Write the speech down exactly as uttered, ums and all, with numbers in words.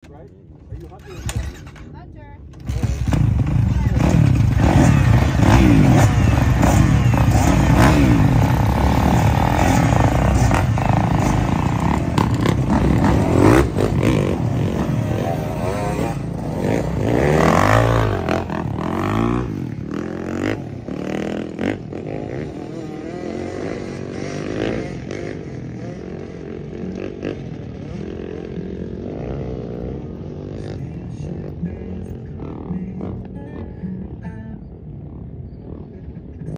right? Are you hunter or what? Hunter. All right.